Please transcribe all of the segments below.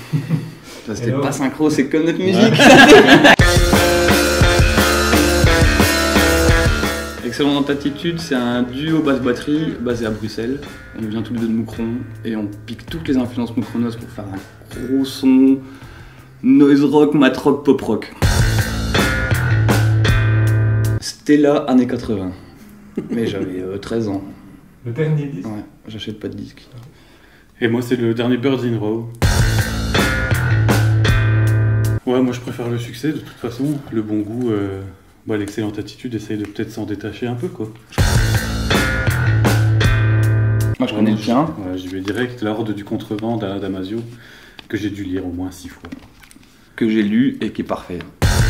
Ça, c'était pas synchro, c'est comme notre musique. Excellente Attitude, c'est un duo basse-batterie basé à Bruxelles. On vient tous les deux de Moucron et on pique toutes les influences moucroneuses pour faire un gros son noise rock, mat rock, pop rock. Stella, années 80. Mais j'avais 13 ans. Le dernier disque. Ouais, j'achète pas de disque. Et moi, c'est le dernier Birds in Row. Ouais, moi je préfère le succès de toute façon. Le bon goût, l'excellente attitude, essaye de peut-être s'en détacher un peu, quoi. Moi je connais le tien. Ouais, j'y vais direct. La Horde du Contrevent d'Adamasio, que j'ai dû lire au moins 6 fois. Que j'ai lu et qui est parfait.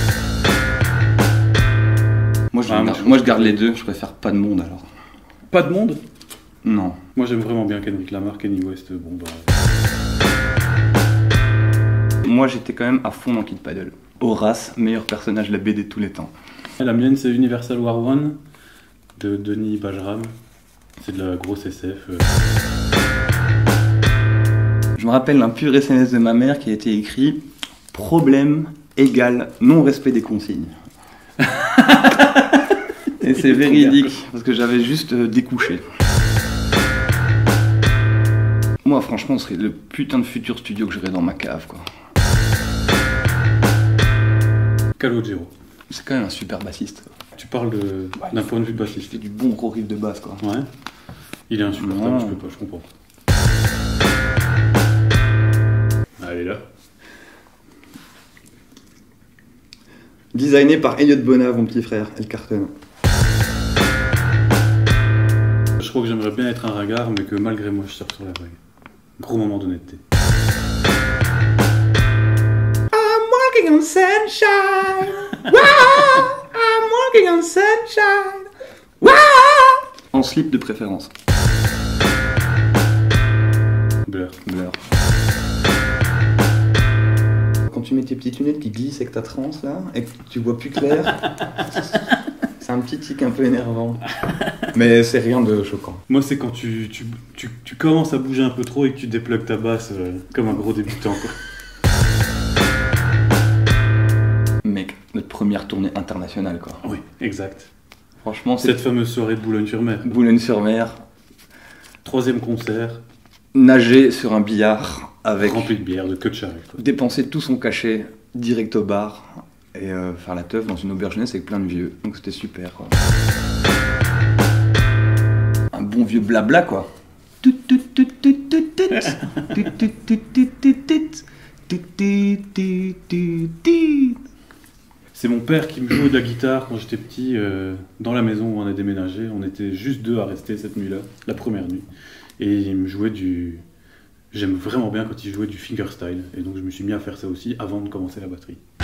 Moi je garde les deux, je préfère Pas de Monde alors. Pas de monde? Non. Moi j'aime vraiment bien Kendrick Lamar, Kanye West, bon bah... Moi j'étais quand même à fond dans Kid Paddle. Horace, meilleur personnage de la BD de tous les temps. La mienne c'est Universal War One de Denis Bajram. C'est de la grosse SF. Je me rappelle un pur SMS de ma mère qui a été écrit « Problème égale non-respect des consignes ». Et c'est véridique, parce que j'avais juste découché. Moi franchement ce serait le putain de futur studio que j'aurais dans ma cave quoi. Calogero. C'est quand même un super bassiste. Tu parles d'un point de vue Il bassiste. fait du bon gros riff de basse quoi. Ouais. Il est insupportable, Non. je peux pas, je comprends. Allez là. Designé par Elliot Bonnat, mon petit frère, elle cartonne. Je crois que j'aimerais bien être un ringard, mais que malgré moi je sors sur la vague. Gros moment d'honnêteté. I'm walking on sunshine. Wow, I'm walking on sunshine. Wow. En slip de préférence. Blur. Blur. Quand tu mets tes petites lunettes qui glissent avec ta transe là, et que tu vois plus clair, c'est un petit tic un peu énervant. Mais c'est rien de choquant. Moi c'est quand tu commences à bouger un peu trop et que tu déplugues ta basse comme un gros débutant quoi. Mec, notre première tournée internationale quoi. Oui, exact. Franchement, c'est Cette fameuse soirée de Boulogne-sur-Mer. Boulogne-sur-Mer, 3e concert, nager sur un billard avec rempli de bière, de queue de charrue quoi. dépenser tout son cachet direct au bar et faire la teuf dans une auberge jeunesse avec plein de vieux. Donc c'était super quoi. Un bon vieux blabla quoi. C'est mon père qui me jouait de la guitare quand j'étais petit, dans la maison où on a déménagé. On était juste deux à rester cette nuit-là, la première nuit. Et il me jouait J'aime vraiment bien quand il jouait du fingerstyle. Et donc je me suis mis à faire ça aussi avant de commencer la batterie.